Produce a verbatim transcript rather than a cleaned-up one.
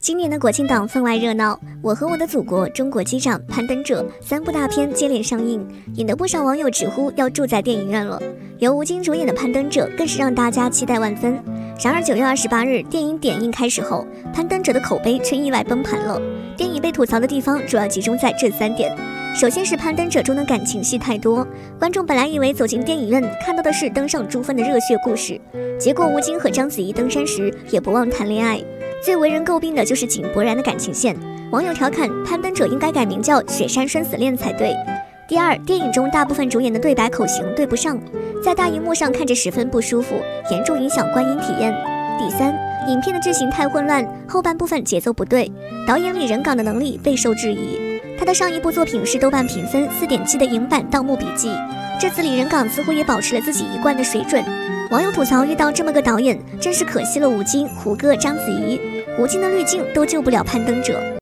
今年的国庆档分外热闹，《我和我的祖国》《中国机长》《攀登者》三部大片接连上映，引得不少网友直呼要住在电影院了。由吴京主演的《攀登者》更是让大家期待万分。然而九月二十八日电影点映开始后，《攀登者》的口碑却意外崩盘了。电影被吐槽的地方主要集中在这三点：首先是《攀登者》中的感情戏太多，观众本来以为走进电影院看到的是登上珠峰的热血故事，结果吴京和章子怡登山时也不忘谈恋爱。最为人诟病的就是井柏然的感情线，网友调侃《攀登者》应该改名叫《雪山生死恋》才对。第二，电影中大部分主演的对白口型对不上，在大荧幕上看着十分不舒服，严重影响观影体验。第三，影片的剧情太混乱，后半部分节奏不对，导演李仁港的能力备受质疑。他的上一部作品是豆瓣评分 四点七 的影版《盗墓笔记》，这次李仁港似乎也保持了自己一贯的水准。网友吐槽遇到这么个导演，真是可惜了吴京、胡歌、章子怡，吴京的滤镜都救不了攀登者。